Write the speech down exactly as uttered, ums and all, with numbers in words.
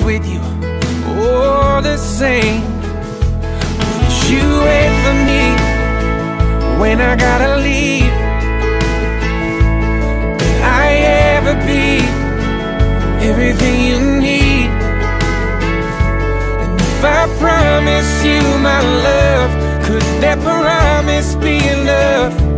with you, all the same. Would you wait for me when I gotta leave? Will I ever be everything you need? And if I promise you my love, could that promise be enough?